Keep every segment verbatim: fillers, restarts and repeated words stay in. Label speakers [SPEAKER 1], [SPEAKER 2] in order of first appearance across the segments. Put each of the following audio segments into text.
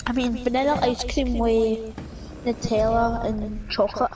[SPEAKER 1] I mean, vanilla ice cream with Nutella and chocolate.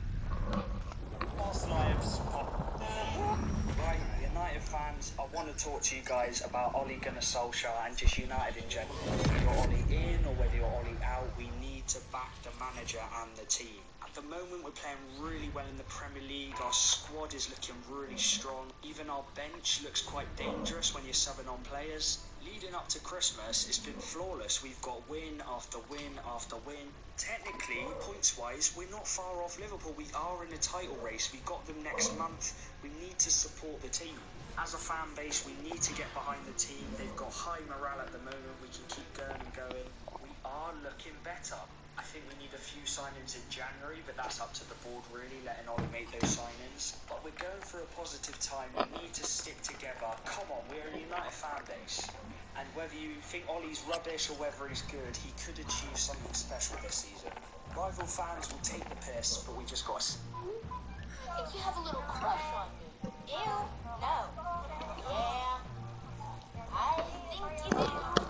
[SPEAKER 2] Right, United fans, I want to talk to you guys about Ole Gunnar Solskjaer and just United in general. Whether you're Ole in or whether you're Ole out, we need to back the manager and the team. At the moment, we're playing really well in the Premier League. Our squad is looking really strong. Even our bench looks quite dangerous when you're subbing on players. Leading up to Christmas, it's been flawless. We've got win after win after win. Technically, points-wise, we're not far off Liverpool. We are in the title race. We've got them next month. We need to support the team. As a fan base, we need to get behind the team. They've got high morale at the moment. We can keep going and going. We are looking better. I think we need a few signings in January, but that's up to the board really, letting Ole make those signings. But we're going through a positive time. We need to stick together. Come on, we're a United fan base. And whether you think Ole's rubbish or whether he's good, he could achieve something special this season. Rival fans will take the piss, but we just got to...
[SPEAKER 3] I think you have a little crush on me. Ew, no. Yeah, I think you do.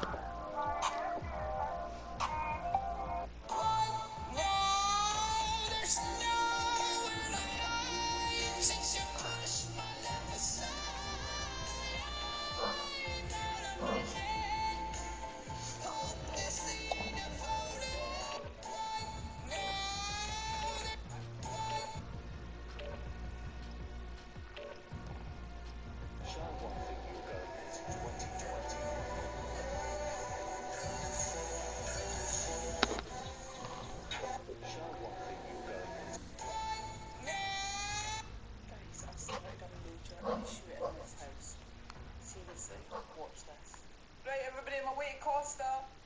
[SPEAKER 4] Right, everybody, I'm away to Costa.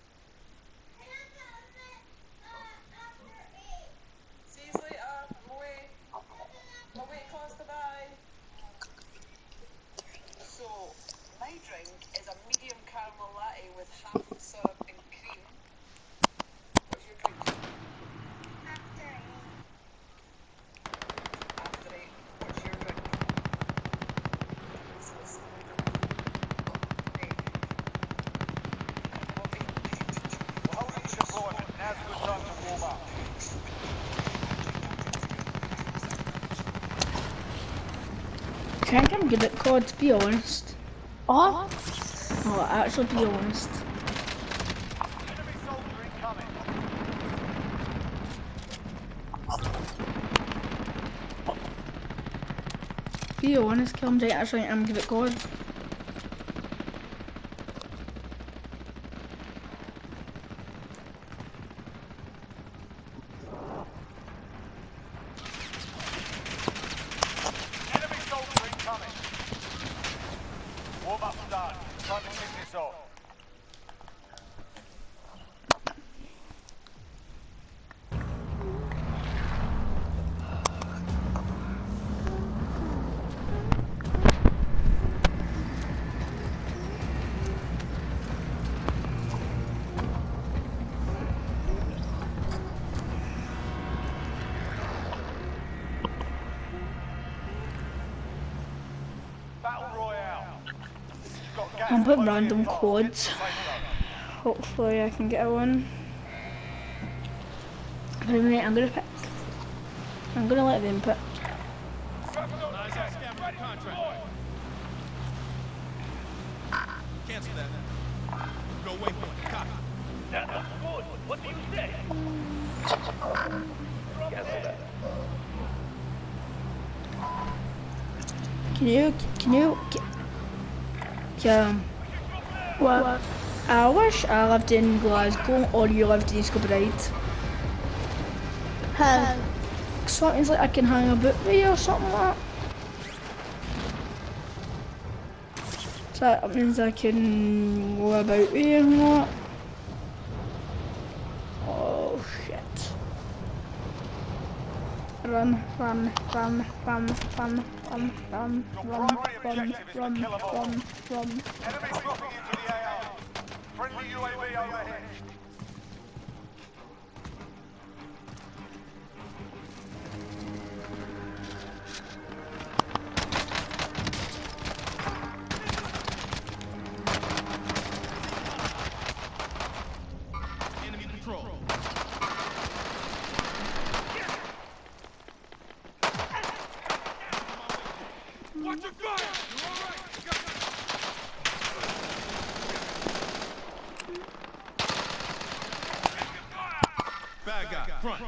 [SPEAKER 4] See you later. I'm away. I'm away to Costa, bye. So, my drink is a medium caramel latte with half syrup and cream. What's your drink? After eight. After eight. What's your drink?
[SPEAKER 5] Now's a good time to warm up.
[SPEAKER 1] I think I'm good at C O D, to be honest. Oh? Oh, actually, be honest.
[SPEAKER 5] Enemy soldier incoming.
[SPEAKER 1] Be honest, Kilmjay, actually, I'm good at C O D.
[SPEAKER 5] Warm up done. Time to kick this off. Battle Royale.
[SPEAKER 1] I'm putting random quads. Hopefully I can get a one. But anyway, I'm gonna pick. I'm gonna let them pick.
[SPEAKER 6] Cancel that. Go waypoint. Copy.
[SPEAKER 5] What do you say? Cancel that.
[SPEAKER 1] Can you, can you, can, what? I wish I lived in Glasgow or you lived in East Kilbride. How? Something like I can hang about with you or something like that. So that means I can go about with you and what? Oh shit. Run, run, run, run, run, run, run, run, run, run, run, run.
[SPEAKER 5] Enemy dropping into the A R. Friendly U A V overhead.
[SPEAKER 6] Enemy control. Watch your fire! You're all right. Bad guy, front.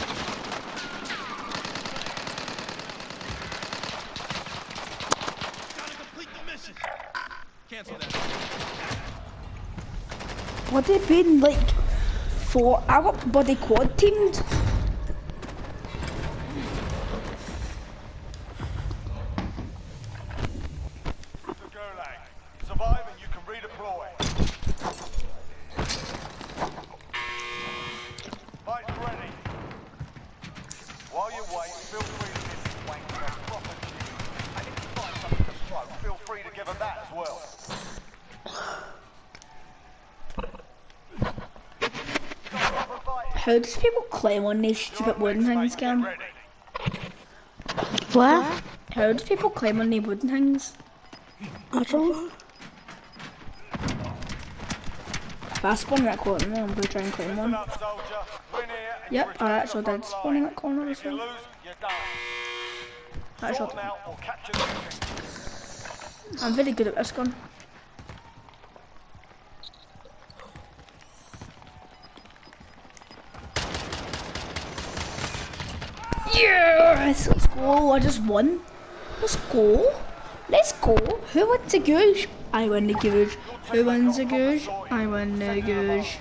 [SPEAKER 6] Gotta complete the mission. Cancel that.
[SPEAKER 1] What they been like for? I got body quad teamed.
[SPEAKER 5] The Gulag. Survive and you can redeploy. Mike's ready. While you wait, feel free to give this wanker a proper chew. And if you find something to throw, feel free to give him that as well.
[SPEAKER 1] How does people climb on these stupid wooden things, Cam?
[SPEAKER 7] What?
[SPEAKER 1] How do people climb on these wooden things?
[SPEAKER 7] I don't know.
[SPEAKER 1] If I spawn in that corner, I'm gonna try and climb
[SPEAKER 5] Listen
[SPEAKER 1] one.
[SPEAKER 5] up, soldier. Win here and
[SPEAKER 1] Yep,
[SPEAKER 5] you
[SPEAKER 1] I
[SPEAKER 5] return to
[SPEAKER 1] actually
[SPEAKER 5] the
[SPEAKER 1] did
[SPEAKER 5] front
[SPEAKER 1] spawn in
[SPEAKER 5] line.
[SPEAKER 1] that corner
[SPEAKER 5] If
[SPEAKER 1] as
[SPEAKER 5] you
[SPEAKER 1] well.
[SPEAKER 5] lose, you're done.
[SPEAKER 1] Actually,
[SPEAKER 5] Sort them out or capture the mission.
[SPEAKER 1] I'm very good at this gun. Yes, let's go. I just won. Let's go. Let's go. Who wins the goose? I win the goose. Who wins the goose? I win the goose.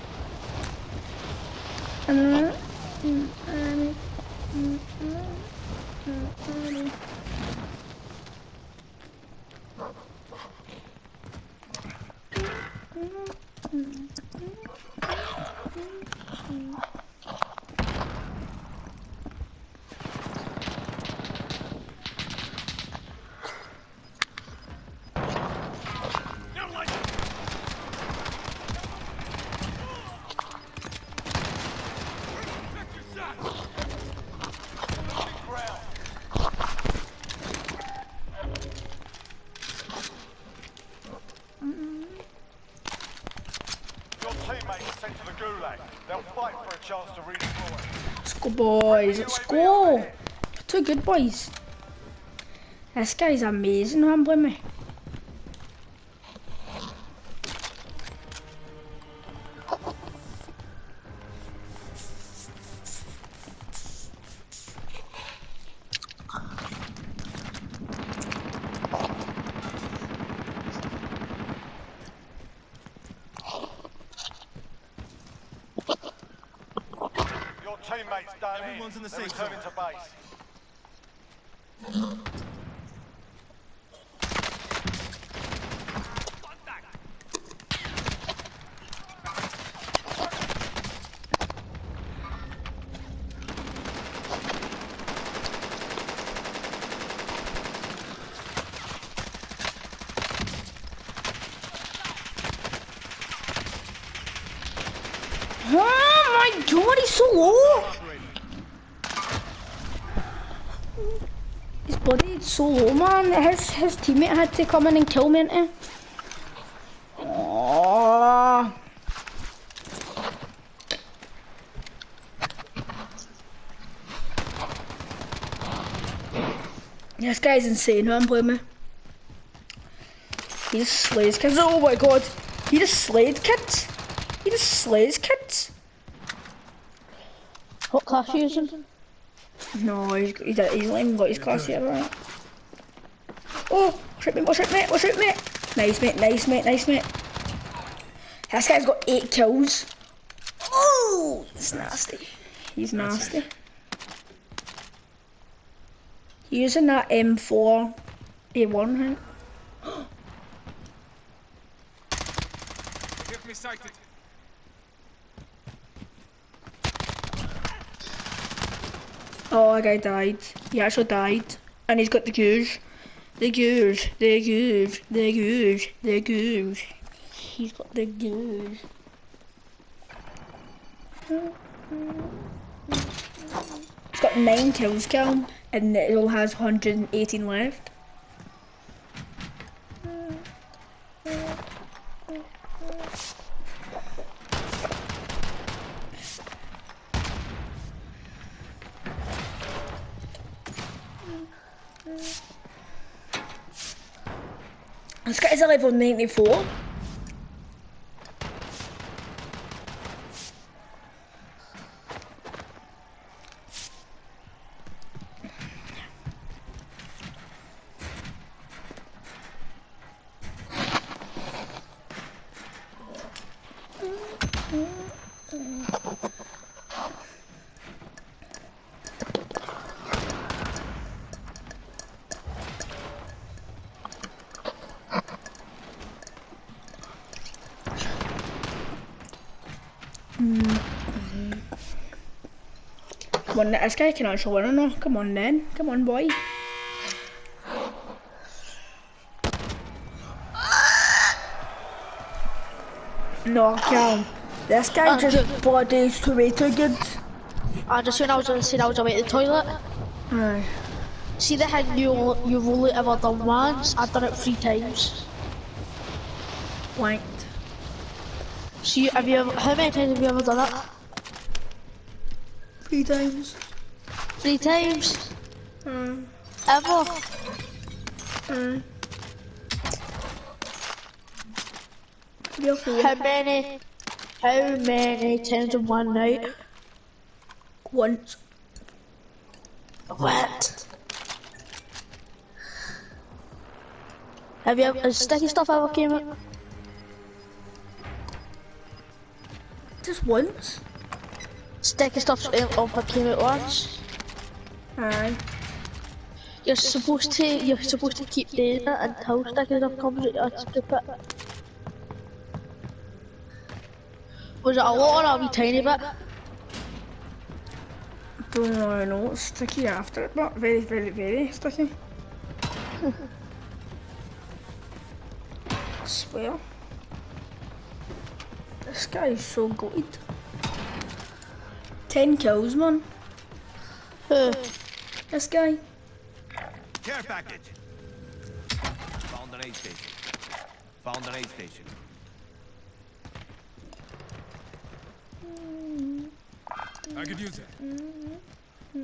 [SPEAKER 1] Uh, mm, um, mm, mm, mm, mm.
[SPEAKER 5] Your teammates are sent to the Gulag. They'll fight for a chance to redeploy.
[SPEAKER 1] Let's go, boys. Let's go. Two good boys. This guy's amazing, humbling me.
[SPEAKER 5] Your teammates done
[SPEAKER 6] Everyone's in the
[SPEAKER 5] They're
[SPEAKER 6] safe
[SPEAKER 5] returning
[SPEAKER 6] zone.
[SPEAKER 5] to base.
[SPEAKER 1] Oh my god, he's so low! His body is so low, man. His, his teammate had to come in and kill me, innit? Oh. This guy's insane, who I'm playing with. He just slays kids. Oh my god, he just slayed kids. He just slays kids.
[SPEAKER 7] What class are you using?
[SPEAKER 1] No, he's, he's, he's not even got his class yet, right? Oh, shoot me, shoot me, shoot me. Nice, mate, nice, mate, nice, mate. This guy's got eight kills. Oh, he's nasty. He's nasty. Using that M four A one, right?
[SPEAKER 6] Give me sighted.
[SPEAKER 1] Oh, that guy died. He actually died. And he's got the goose. The goose, the goose, the goose, the goose. He's got the goose. He's got nine kills, Calm, and it all has one hundred eighteen left. This guy's a level ninety-four. Come on, this guy can actually win or not. Come on then. Come on, boy. No, Cal. This guy
[SPEAKER 7] Uh,
[SPEAKER 1] just
[SPEAKER 7] good.
[SPEAKER 1] bodies to way too good.
[SPEAKER 7] I just when I was gonna say I was away at the toilet.
[SPEAKER 1] Aye.
[SPEAKER 7] See the thing you you've only ever done once. I've done it three times.
[SPEAKER 1] Wanked.
[SPEAKER 7] See, have you ever? How many times have you ever done it?
[SPEAKER 1] Three times.
[SPEAKER 7] Three times.
[SPEAKER 1] Mm.
[SPEAKER 7] Ever?
[SPEAKER 1] Mm. You're fool.
[SPEAKER 7] How many? How many times in one night?
[SPEAKER 1] Once.
[SPEAKER 7] What? Have you ever? Has sticky stuff ever came out?
[SPEAKER 1] Just once.
[SPEAKER 7] Sticky stuff ever came out once.
[SPEAKER 1] Aye.
[SPEAKER 7] You're supposed to. You're supposed to keep doing it until sticky stuff comes out. You're stupid. Was it a lot or a wee tiny bit?
[SPEAKER 1] Don't really know what's sticky after it, but very, very, very sticky. I swear. This guy is so good. Ten kills, man.
[SPEAKER 7] Who?
[SPEAKER 1] This guy.
[SPEAKER 6] Care package. Found an aid station. Found an aid station. I could use it.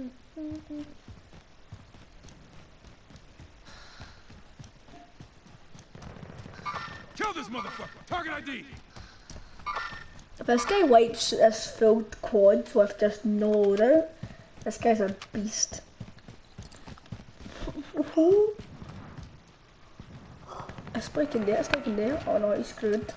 [SPEAKER 6] Kill this motherfucker. Target I D.
[SPEAKER 1] If this guy wipes this full quad with just no loadout, this guy's a beast. This boy can do it, this guy can do it. Oh no, he's screwed.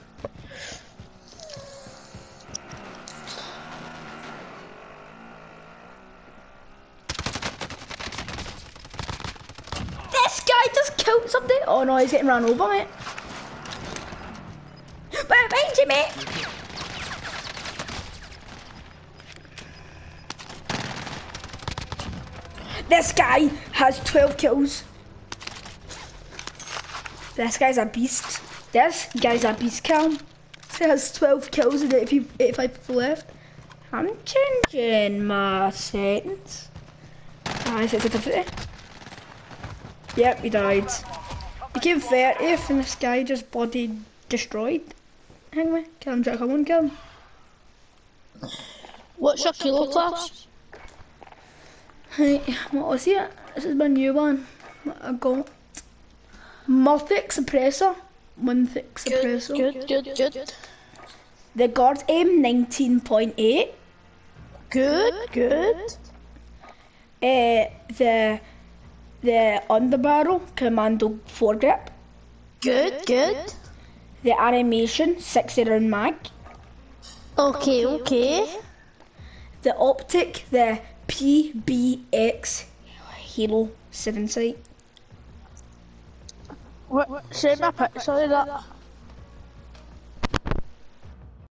[SPEAKER 1] This guy just killed somebody. Oh no, he's getting run over, mate. Behind you, mate. This guy has twelve kills. This guy's a beast. This guy's a beast, Cal. He has twelve kills and eighty-five people left. I'm changing my settings. Ah, is it fifty? Yep, he died. Became thirtieth and this guy just body destroyed. Hang me, kill him, Jack. Come on, kill him.
[SPEAKER 7] What's your kilo class?
[SPEAKER 1] Right, what was it? This is my new one. What I got. Murphic suppressor. One thick suppressor.
[SPEAKER 7] Good, good, good, good.
[SPEAKER 1] The guard aim nineteen point eight.
[SPEAKER 7] Good, good.
[SPEAKER 1] Uh, the the underbarrel commando foregrip.
[SPEAKER 7] Good, good.
[SPEAKER 1] The animation sixty round mag.
[SPEAKER 7] Okay, okay.
[SPEAKER 1] The optic, the P B X Halo seven sight.
[SPEAKER 7] What? Send me a picture of that.